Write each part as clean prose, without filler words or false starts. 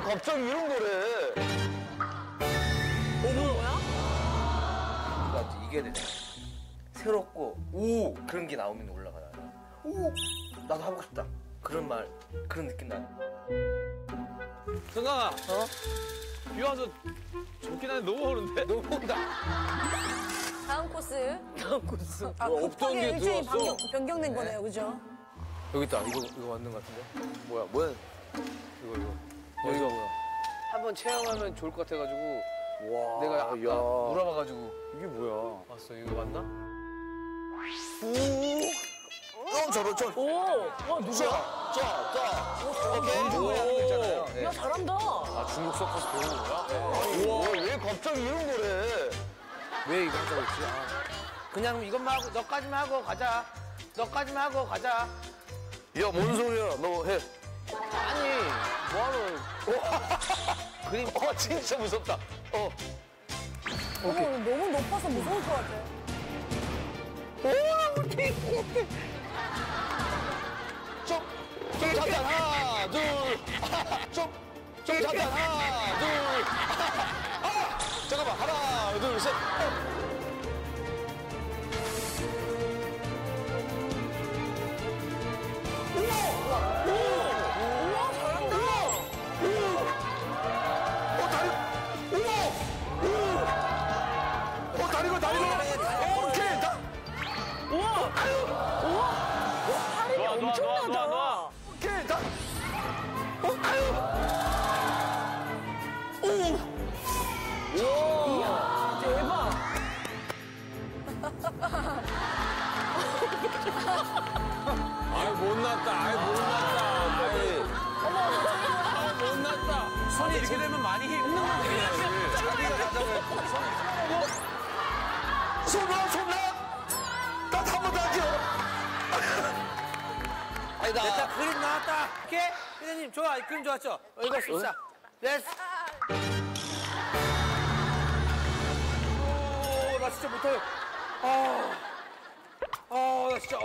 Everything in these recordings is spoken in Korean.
갑자기 이런 거래? 뭐야? 그러니까 이게 새롭고 오 그런 게 나오면 올라가 나는. 오 나도 하고 싶다 그런 느낌 나는. 승강아, 비 와서 좋긴 한데 너무 오는데? 너무 온다. 다음 코스. 다음 코스. 없던 게 일정이 들어왔어. 변경된 거네요, 그죠? 여기 있다. 이거 맞는 것 같은데? 뭐야? 이거. 여기가 뭐야? 한번 체험하면 좋을 것 같아가지고 와, 내가 아까 물어봐가지고 이게 뭐야? 왔어. 이거 맞나? 저런. 오! 와, 누구야? 오케이. 있잖아요. 네. 야, 잘한다. 아, 중국 서커스 배우는 거야? 우와, 왜 갑자기 이런 거래? 왜 이거 하자고 했지? 그냥 이것만 하고 너까지만 하고 가자. 너까지만 하고 가자. 야, 뭔 소리야? 너 해. 아니 뭐하러 그림 진짜 무섭다. 너무 높아서 무서울 것 같아. 좀 잠깐 하나, 둘. 좀 잠깐 하나, 둘. 잠깐만 하나, 둘, 셋. 우와, 잘한다. 다리가. 오케이. 우와. 팔이 엄청나다. 오케이. 이야, 대박. 아이, 못났다. 손이 이렇게 되면 많이 힘들어. 자기가 가자고 했고 손 나. 나 한 번도 안 줘. 아니다. 됐다. 그림 나왔다. 오케이? 피디님 좋아. 이 그림 좋았죠? 이거 씁시다. 됐어. 오, 나 진짜 못해. 나 진짜,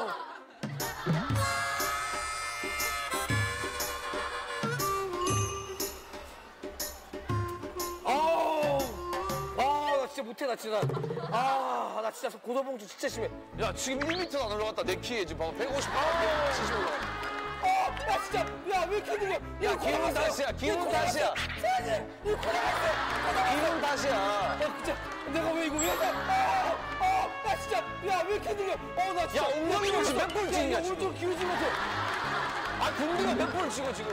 나 진짜 못해, 나 진짜. 나 진짜 고소봉주 진짜 심해. 야, 지금 1m도 안 올라갔다. 내 키에 지금 봐봐. 150, 170 올라갔다. 야, 진짜. 야, 왜 이렇게 느려? 야, 기분 다시야. 기분 다시야. 기분 다시야. 진짜. 내가 왜 이거 왜 해? 나 진짜. 야, 왜 이렇게 느려? 나 진짜. 야, 엉덩이로 지금 몇 볼 찍냐, 지금. 오른쪽 기울진 것 같아. 아, 군대가 몇 볼 찍어, 지금.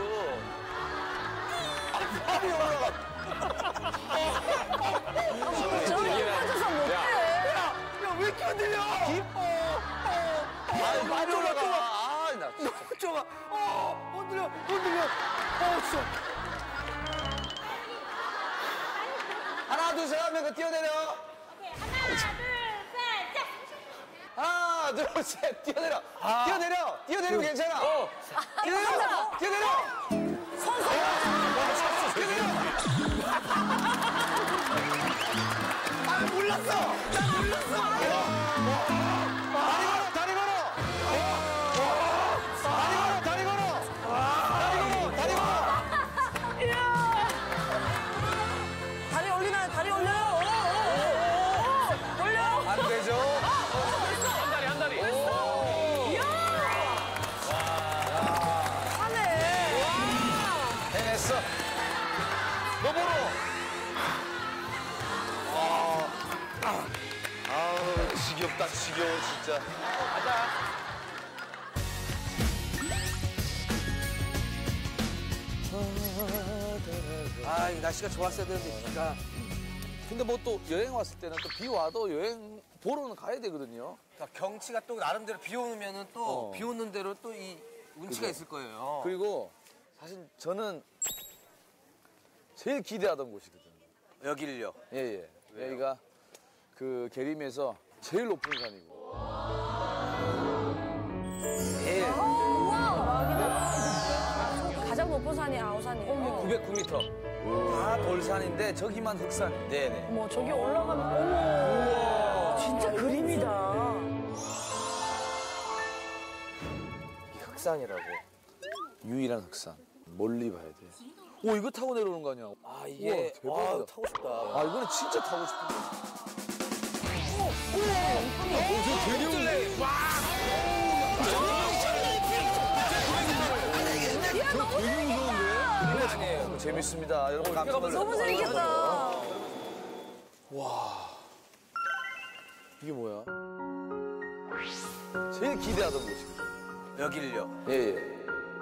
팔이 올라가. 저기 빠져서 못해. 야, 왜 이렇게 흔들려? 팔이 올라가. 나 진짜. 너무 좋아. 흔들려. 진짜. 하나, 둘, 셋 하면 그 뛰어내려. 하나, 둘, 셋. 뛰어내려. 뛰어내리면 괜찮아. 뛰어내려. 몰랐어. 다리 걸어. 다리 올리나요? 다리 올려요. 올려. 안 되죠? 한 다리. 하네. 해냈어. 너 보러. 아우, 지겹다, 지겨워, 진짜. 가자. 이 날씨가 좋았어야 되는데 비가. 근데 뭐 또 여행 왔을 때는 또 비 와도 여행 보러는 가야 되거든요. 그러니까 경치가 또 나름대로 비 오면은 또 비 오는 대로 또 이 운치가 있을 거예요. 그리고 사실 저는 제일 기대하던 곳이거든요. 여길요. 예. 여기가 그 계림에서 제일 높은 산이고. 가장 높은 산이 아우산이에요. 909m. 다 돌산인데 저기만 흑산이에요. 네네. 어머, 저기 올라가면, 어머. 진짜 그림이다. 이 흑산이라고. 유일한 흑산. 멀리 봐야 돼. 오, 이거 타고 내려오는 거 아니야? 아 이게 우와, 대박이다. 아, 타고 싶다. 아, 이거는 진짜 타고 싶은데. 아니에요. 재밌습니다. 여러분 깜짝 놀랐어요. 너무 재밌겠다. 이게 뭐야? 제일 기대하던 곳이. 여길요. 예, 예.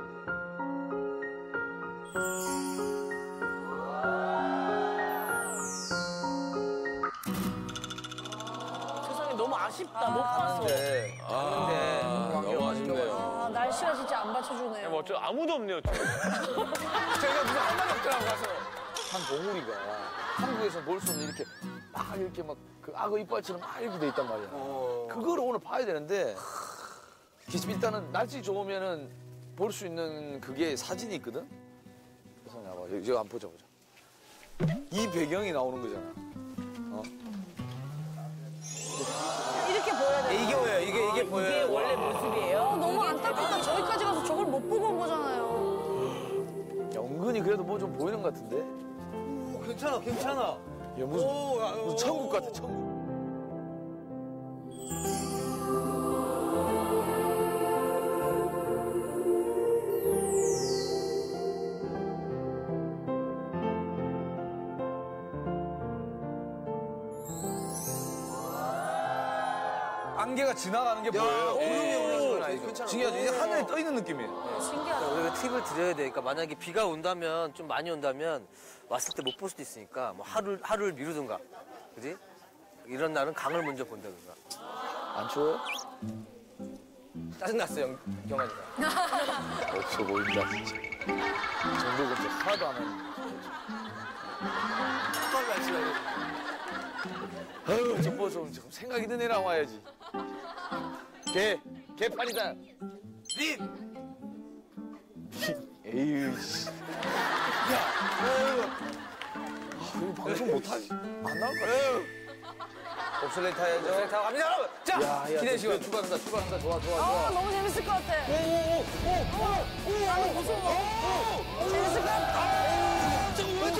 세상에 너무 아쉽다. 못 봤어. 네. 너무 아쉽네요. 아, 날씨가 진짜 안 받쳐주네요. 뭐 어쩌 아무도 없네요. 저희가 무슨 한 마리 없더라고 가서. 한 봉우리가 한국에서 볼 수 없는 이렇게 막 이렇게 막 그 악어 이빨처럼 막 이렇게 돼 있단 말이야. 그거를 오늘 봐야 되는데 일단은 날씨 좋으면은 볼 수 있는 그게 사진이 있거든. 그래서 나봐 여기 한번 보자. 이 배경이 나오는 거잖아. 이렇게 보여야 돼. 이게 뭐예요? 이게 보여요. 원래 모습이에요? 너무 안타깝다. 저기까지 가서 저걸 못 보고 온 거잖아요. 야, 은근히 그래도 뭐 좀 보이는 것 같은데. 괜찮아, 괜찮아. 야, 무슨 천국 같아, 천국. 안개가 지나가는 게 보여요. 구름이 올라오는 건 아니죠? 괜찮아. 신기하죠? 이제 하늘에 떠 있는 느낌이에요. 신기하다. 우리가 팁을 드려야 돼. 그러니까 만약에 비가 온다면 좀 많이 온다면 왔을 때 못 볼 수도 있으니까 뭐 하루를 미루든가, 그지? 이런 날은 강을 먼저 본다든가. 안 추워요? 짜증났어, 경환이가. 없어 보인다, 진짜. 정도 근처 하나도 안 하는. 헛발 날씨가. 아유, 정보 좀 생각이 드네 나와야지. 개판이다. 님! 에휴, 씨. 이거 방송 못하지. 안 나올 거야. 옵슬레이 타야죠. 옵슬레이 타고 갑니다, 여러분! 자! 야, 기대 시간. 출발한다. 좋아. 아, 너무 재밌을 것 같아. 아, 무서워. 재밌을 것 같아.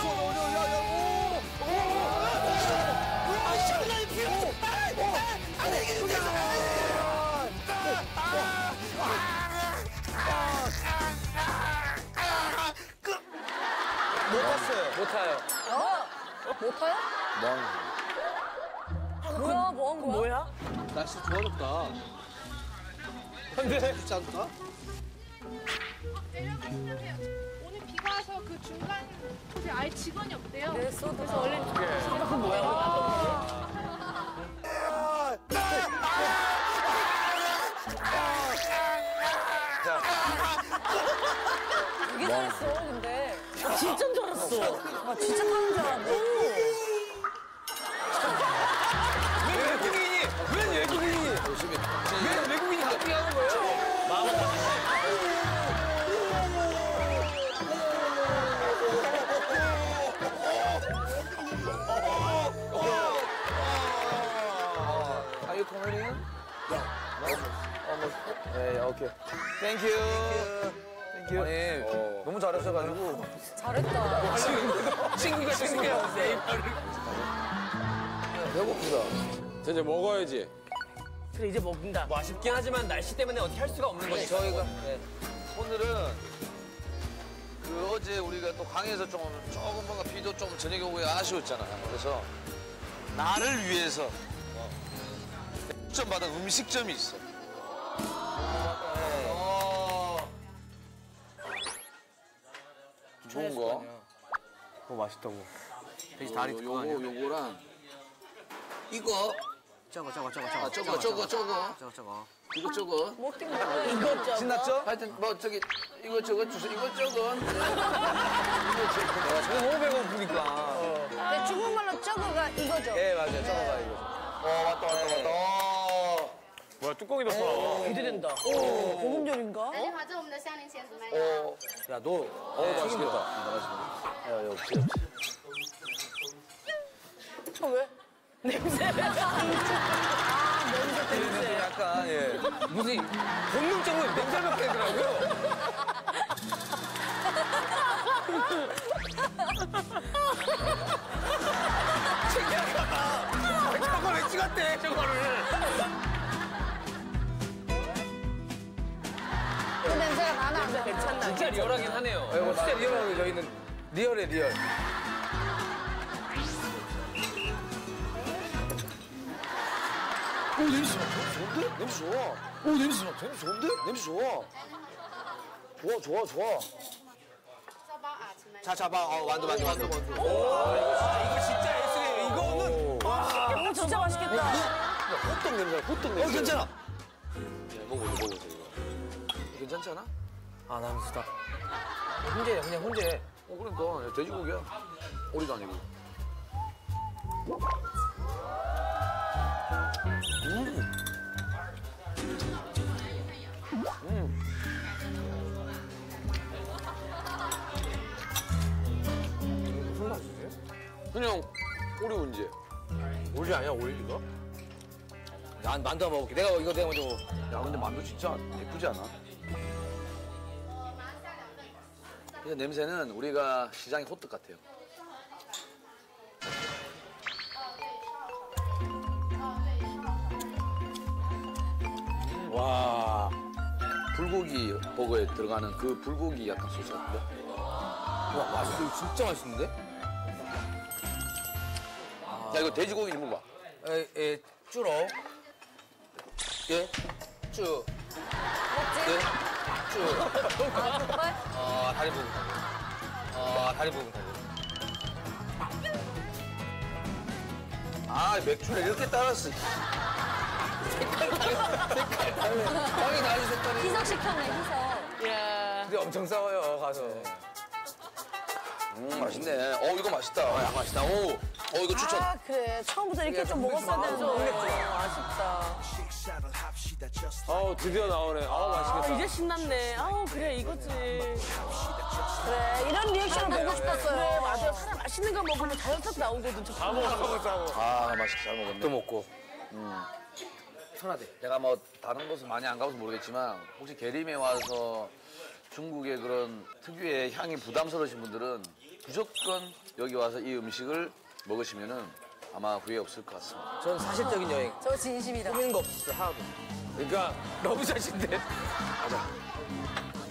못 탔어요. 못 타요. 못 타요? 뭐야, 뭐 한 거야? 뭐야? 날씨 좋아졌다. 근데 좋지 않다? 오늘 비가 와서 그 중간 곳에 아예 직원이 없대요. 그래서 원래 되게 잘했어, 근데. 아, 진짜인 줄 알았어. 아, 진짜 타는 줄 알았네. 웬 외국인이 갑자기 하는 거예요? 마음은 Are you Korean? 네, 오케이. Thank you. Thank you. 아니, 너무 잘하셔가지고. 잘했다. 친구가 친구야. 배고프다. 이제 먹어야지. 그래, 이제 먹는다. 뭐 아쉽긴 하지만 날씨 때문에 어떻게 할 수가 없는 거지. 저희가 오늘은 그 어제 우리가 또 강에서 조금 뭔가 비도 좀 저녁에 오고 아쉬웠잖아. 그래서 나를 위해서 점 받은 음식점이 있어. 좋은 거. 맛있다고. 돼지 다리 요거 아니야? 요거랑 이거 저거. 이거 먹던 거. 이거 신났죠? 하여튼 뭐 저기 이거 저거 주세요. 이거 저거. 저거 너무 배고프니까. 네, 중국말로 저거가 이거죠. 예, 맞아요. 저거가 이거죠. 왔다. 뭐야 뚜껑이 덮어. 기대된다. 오, 고급요리인가? 那就把这我们的香菱茄子卖掉。 야, 너 맛있겠다. 야, 역시. 저 왜? 냄새. 아, 냄새 좀 약간 예. 무슨 본능적으로 냄새를 맡게 되더라고요. 했대 저거를. 그 냄새가 나나 안 나? 진짜 리얼하긴 하네요. 이거 진짜 리얼하게 저희는 리얼해 리얼. 오 냄새 나 좋은데? 냄새 좋아. 오 냄새 나 냄새 좋은데? 냄새 좋아. 좋아. 자, 잡아. 완두. 이거 진짜 예술이에요. 이거는 오, 진짜 맛있겠다. 호떡 냄새. 괜찮아. 먹어보세요 이거. 괜찮지 않아? 아 남수다. 훈제야 그냥 훈제. 그러니까 돼지고기야. 오리도 아니고. 무슨 맛이지? 그냥 오리 운지. 올리 아니야 올리 이거? 난 만두 한번 먹을게. 내가 먼저 먹어. 야 근데 만두 진짜 예쁘지 않아? 그래서 냄새는 우리가 시장의 호떡 같아요. 와 불고기 버거에 들어가는 그 불고기 약간 소스 같은데? 와 맛있어. 이거 진짜 맛있는데? 야 이거 돼지고기 좀 먹어봐. 쭈러. 예. 쭈. 예. 쭈. 다리 부분 타고. 다리 부분 타고. 아 맥주를 이렇게 따랐어. 빵이 다른 색깔이. 희석시켰네, 희석. 근데 엄청 싸워요 가서. 맛있네. 이거 맛있다. 야 맛있다. 이거 추천. 아, 그래. 처음부터 이렇게 좀 먹었어야 되는데. 아쉽다. 드디어 나오네. 맛있겠다. 이제 신났네. 그래 이거지. 그래, 이런 리액션을 보고 싶었어요. 그래 맞아. 사람 맛있는 거 먹으면 자연스럽게 나오거든. 저 아 맛있게 잘 먹었네. 또 먹고. 천하대. 내가 뭐 다른 곳은 많이 안 가봐서 모르겠지만 혹시 계림에 와서 중국의 그런 특유의 향이 부담스러우신 분들은 무조건 여기 와서 이 음식을 먹으시면은 아마 후회 없을 것 같습니다. 전 사실적인 여행. 저 진심이다. 꾸미는 거 없었어요 하나도. 그러니까 러브샷인데. 가자.